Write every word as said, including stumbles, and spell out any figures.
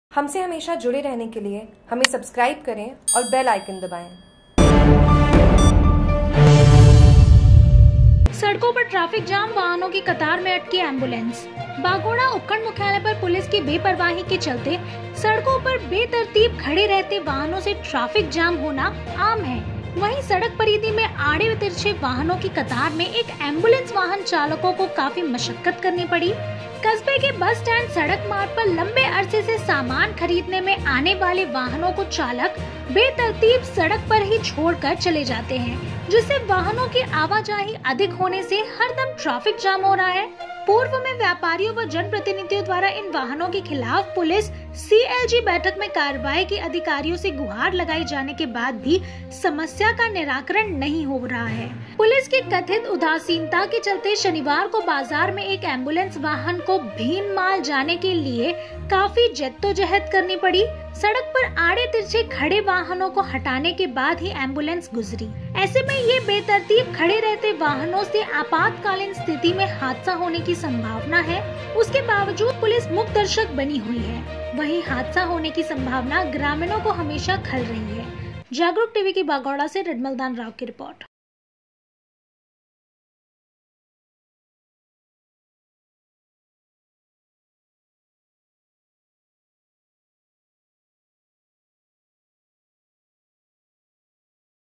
हमसे हमेशा जुड़े रहने के लिए हमें सब्सक्राइब करें और बेल आइकन दबाएं। सड़कों पर ट्रैफिक जाम, वाहनों की कतार में अटकी एम्बुलेंस। बागोड़ा उपखंड मुख्यालय पर पुलिस की बेपरवाही के चलते सड़कों पर बेतरतीब खड़े रहते वाहनों से ट्रैफिक जाम होना आम है। वहीं सड़क परिधि में आड़े तिरछे वाहनों की कतार में एक एम्बुलेंस वाहन चालकों को काफी मशक्कत करनी पड़ी। कस्बे के बस स्टैंड सड़क मार्ग पर लंबे अरसे से सामान खरीदने में आने वाले वाहनों को चालक बेतरतीब सड़क पर ही छोड़कर चले जाते हैं, जिससे वाहनों की आवाजाही अधिक होने से हरदम ट्रैफिक जाम हो रहा है। पूर्व में व्यापारियों व जनप्रतिनिधियों द्वारा इन वाहनों के खिलाफ पुलिस सीएलजी बैठक में कार्रवाई की अधिकारियों से गुहार लगाई जाने के बाद भी समस्या का निराकरण नहीं हो रहा है। पुलिस की कथित उदासीनता के चलते शनिवार को बाजार में एक एम्बुलेंस वाहन को भीनमाल जाने के लिए काफी जद्दोजहद करनी पड़ी। सड़क पर आड़े तिरछे खड़े वाहनों को हटाने के बाद ही एम्बुलेंस गुजरी। ऐसे में ये बेतरतीब खड़े रहते वाहनों से आपातकालीन स्थिति में हादसा होने की संभावना है। उसके बावजूद पुलिस मूक दर्शक बनी हुई है। वहीं हादसा होने की संभावना ग्रामीणों को हमेशा खल रही है। जागरूक टीवी की बागौड़ा से रडमलदान राव की रिपोर्ट।